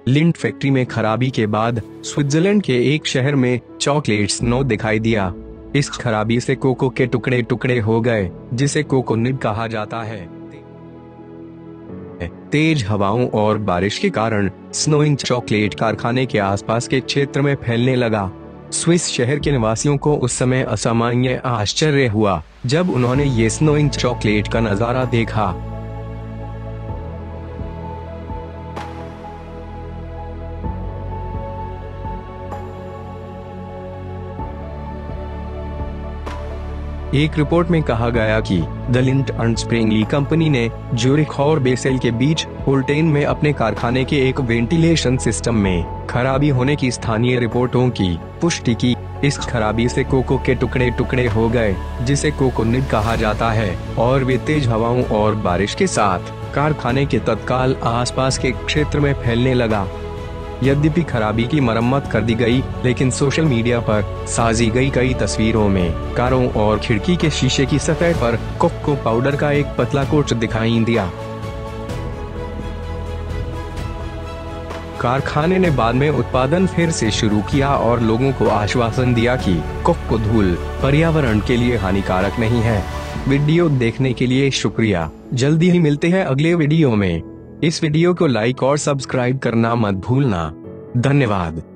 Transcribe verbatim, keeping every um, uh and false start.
Lint factory में खराबी के बाद स्विट्जरलैंड के एक शहर में चॉकलेट स्नो दिखाई दिया। इस खराबी से कोको के टुकड़े टुकड़े हो गए, जिसे कोकोनिब कहा जाता है। तेज हवाओं और बारिश के कारण स्नोइंग चॉकलेट कारखाने के आसपास के क्षेत्र में फैलने लगा। स्विस शहर के निवासियों को उस समय असामान्य आश्चर्य हुआ जब उन्होंने ये स्नोइंग चॉकलेट का नजारा देखा। एक रिपोर्ट में कहा गया कि the Lindt and Sprungli company ने ज्यूरिख और बेसेल के बीच होल्टेन में अपने कारखाने के एक वेंटिलेशन सिस्टम में खराबी होने की स्थानीय रिपोर्टों की पुष्टि की। इस खराबी से कोको के टुकड़े टुकड़े हो गए, जिसे कोकोनिब कहा जाता है, और वे तेज हवाओं और बारिश के साथ कारखाने के तत्काल आसपास के क्षेत्र में फैलने लगा। यद्यपि खराबी की मरम्मत कर दी गई, लेकिन सोशल मीडिया पर साजी गई कई तस्वीरों में कारों और खिड़की के शीशे की सतह पर कोको पाउडर का एक पतला कोट दिखाई दिया। कारखाने ने बाद में उत्पादन फिर से शुरू किया और लोगों को आश्वासन दिया कि कोको धूल पर्यावरण के लिए हानिकारक नहीं है। वीडियो देखने के लिए शुक्रिया। जल्दी ही मिलते हैं अगले वीडियो में। इस वीडियो को लाइक और सब्सक्राइब करना मत भूलना। धन्यवाद।